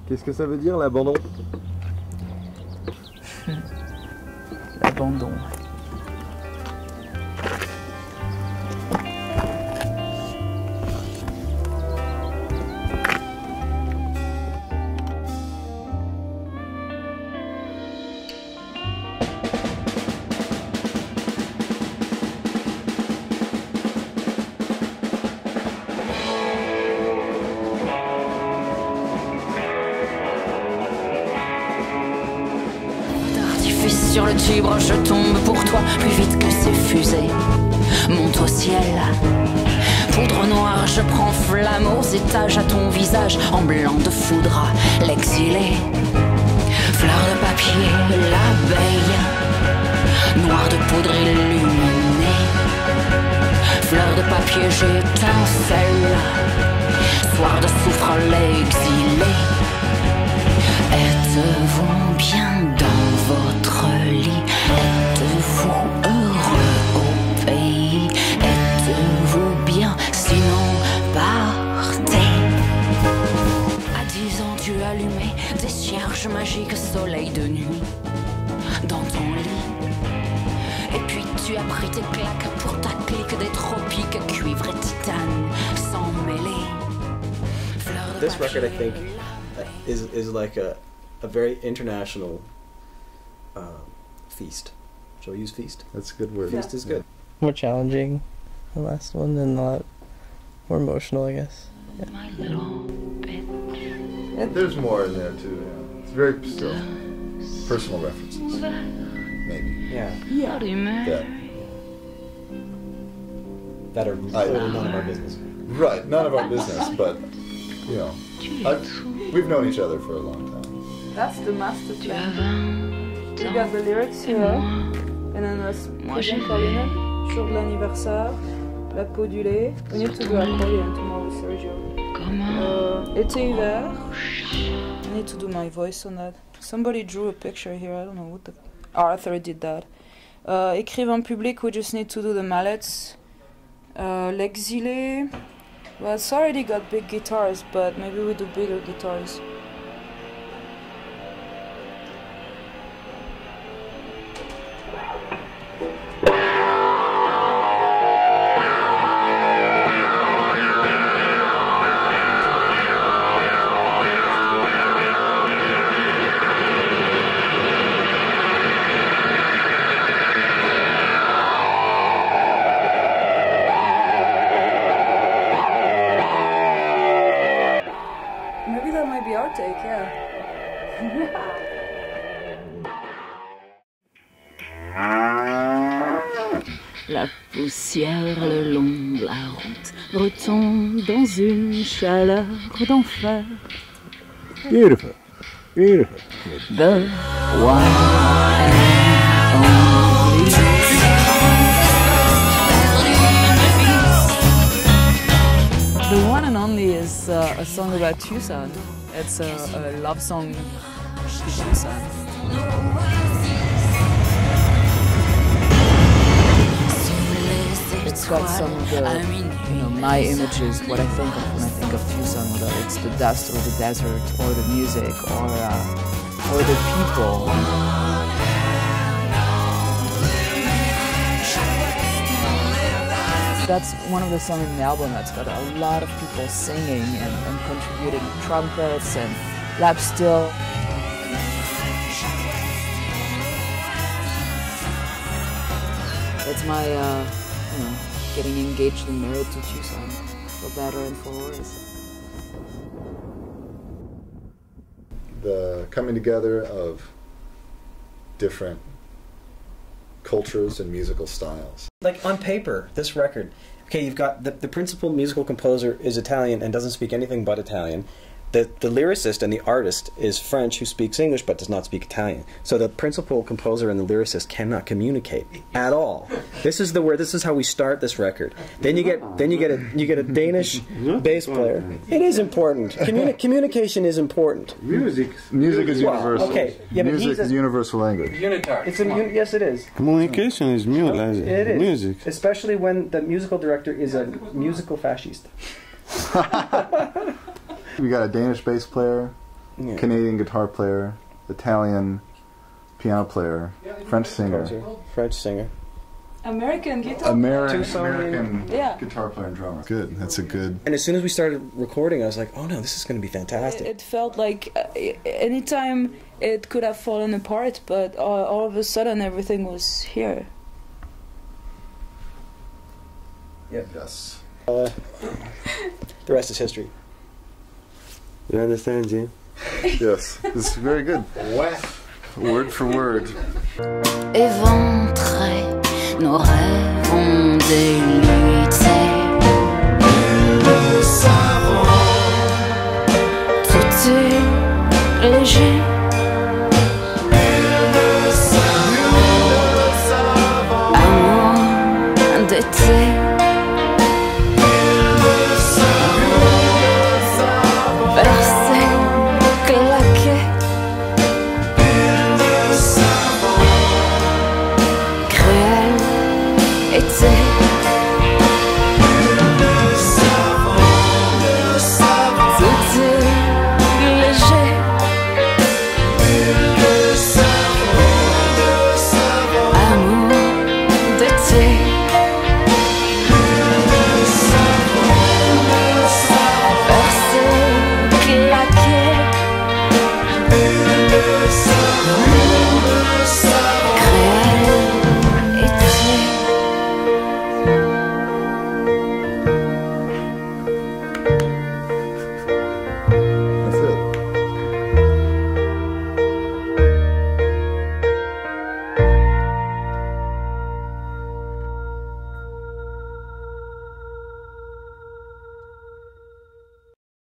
Qu'est-ce que ça veut dire l'abandon? L'abandon. Sur le Tibre, je tombe pour toi plus vite que ces fusées. Monte au ciel. Poudre noire, je prends flamme aux étages à ton visage en blanc de foudre. L'exilé. Fleur de papier, l'abeille. Noir de poudre illuminée. Fleur de papier, j'étincelle. Soir de soufre, l'exilé. Êtes-vous bien dans votre lit? Êtes-vous heureux au pays? Êtes-vous bien? Sinon, partez. À 10 ans, tu allumais des cierges magiques, soleil de nuit, dans ton lit. Et puis tu as pris tes claques pour ta clique des tropiques, cuivre et titane, sans mêler. This record, I think, is like a very international feast. Shall we use feast? That's a good word. Feast is good. More challenging, the last one, and a lot more emotional, I guess. Yeah. My little bitch. There's more in there too. Yeah. It's very still personal references, maybe. Yeah. How do you marry? Yeah. That are totally none of our business. Right, none of our business, but you know, we've known each other for a long time. That's the master plan. You got the lyrics here, and then let's present Pauline, jour de l'anniversaire, la peau du lait. We need to do accordion tomorrow with Sergio. Été hiver. I need to do my voice on that. Somebody drew a picture here, I don't know what the... Arthur did that. Écrivain public, we just need to do the mallets. L'exilé. Well, it's already got big guitars, but maybe we do bigger guitars. Maybe that might be our take, yeah. La poussière le long de la route retombe dans une chaleur d'enfer. Beautiful. Beautiful. The one and only. The One and Only is a song about Tucson. It's a love song to Tucson. It's got some of the, my images, what I think of when I think of Tucson, whether it's the dust or the desert or the music or the people. That's one of the songs in the album that's got a lot of people singing and contributing trumpets and lap steel. It's my, getting engaged and married to Tucson, for better and for worse. The coming together of different cultures and musical styles. Like on paper, this record, okay, you've got the principal musical composer is Italian and doesn't speak anything but Italian. The lyricist and the artist is French who speaks English but does not speak Italian. So the principal composer and the lyricist cannot communicate at all. This is how we start this record. Then you get a Danish bass player. It is important. Communication is important. Music is universal. Okay, yeah, but music is universal language. Yes, it is. Communication is music. It is. Music. Especially when the musical director is a musical fascist. We got a Danish bass player, Yeah. Canadian guitar player, Italian piano player, French singer, French singer. American guitar. American Yeah. guitar player and drummer. Good. That's a good. And as soon as we started recording, I was like, oh no, this is going to be fantastic. It felt like anytime it could have fallen apart, but all of a sudden everything was here. Yes. The rest is history. You understand, Jim? Yes. This is very good. Word for word. Éventrés, nos rêves ont déluté. Tout est léger. Amour d'été. Versé, claqué. Cruel été. Tout est léger. Amour d'été. Versé, claqué.